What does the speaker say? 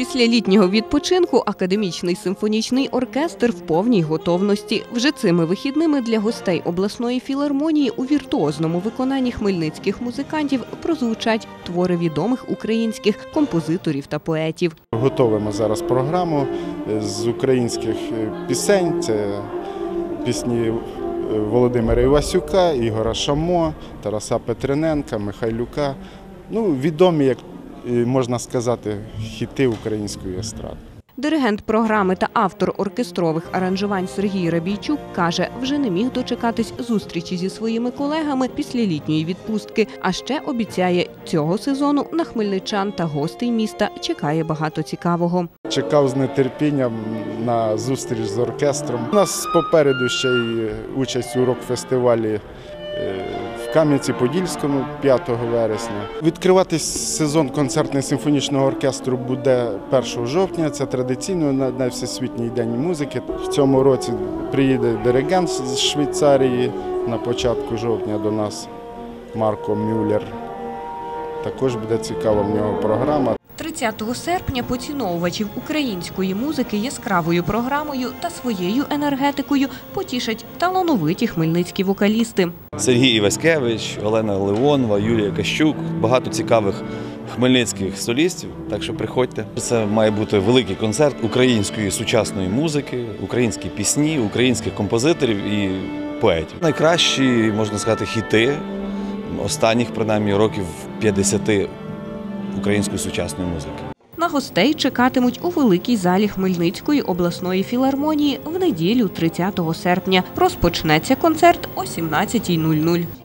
Після літнього відпочинку академічний симфонічний оркестр в повній готовності. Вже цими вихідними для гостей обласної філармонії у віртуозному виконанні хмельницьких музикантів прозвучать твори відомих українських композиторів та поетів. Готуємо зараз програму з українських пісень. Це пісні Володимира Івасюка, Ігоря Шамо, Тараса Петрененка, Михайлюка. Відомі, як можна сказати, хіти української естради. Диригент програми та автор оркестрових аранжувань Сергій Рабійчук каже, вже не міг дочекатись зустрічі зі своїми колегами після літньої відпустки. А ще обіцяє, цього сезону на хмельничан та гостей міста чекає багато цікавого. Чекав з нетерпінням на зустріч з оркестром. У нас попереду ще й участь у рок-фестивалі в Кам'янці-Подільському 5 вересня. Відкривати сезон концертно-симфонічного оркестру буде 1 жовтня. Це традиційно на Всесвітній день музики. В цьому році приїде диригент з Швейцарії на початку жовтня до нас, Марко Мюллер. Також буде цікава в нього програма. 30 серпня поціновувачів української музики яскравою програмою та своєю енергетикою потішать талановиті хмельницькі вокалісти. Сергій Іваськевич, Олена Леонова, Юлія Кащук, багато цікавих хмельницьких солістів, так що приходьте. Це має бути великий концерт української сучасної музики, українські пісні, українських композиторів і поетів. Найкращі, можна сказати, хіти останніх, принаймні, років 50 української сучасної музики. На гостей чекатимуть у великій залі Хмельницької обласної філармонії в неділю 30 серпня. Розпочнеться концерт о 17:00.